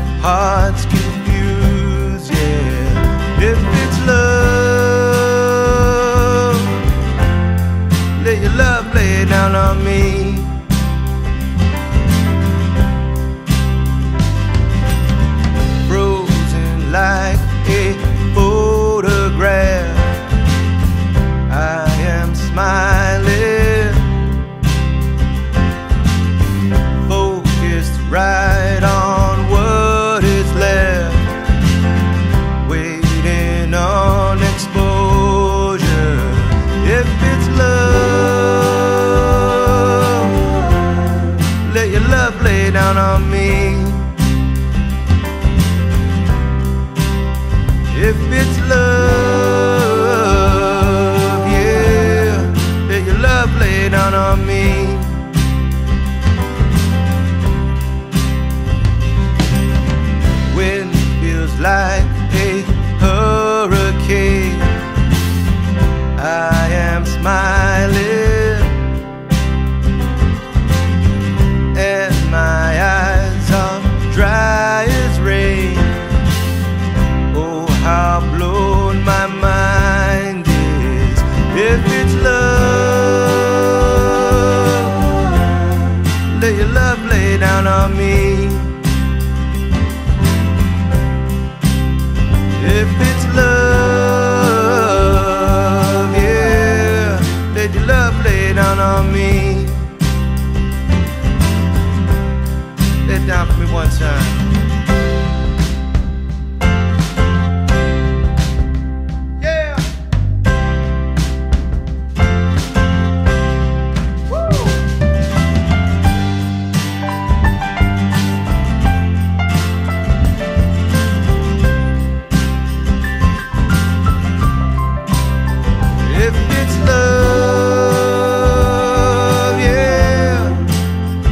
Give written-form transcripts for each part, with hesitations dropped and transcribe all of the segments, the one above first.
hearts confused, yeah. If it's love, let your love lay down on me. Frozen like a photograph, I am smiling, focused right on what is left, waiting on exposure. If it's love, let your love lay down on me. If it's love, yeah, let your love lay down on me. Wind feels like a hurricane, I am smiling, and my eyes are dry as rain. Oh, how blown my mind is. If it's love, let your love lay down on me. If it's love, yeah, let your love lay down on me. Lay it down for me one time.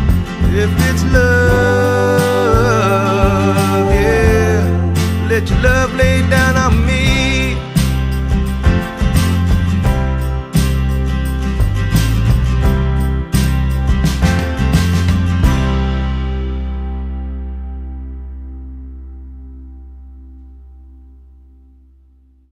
If it's love, yeah, let your love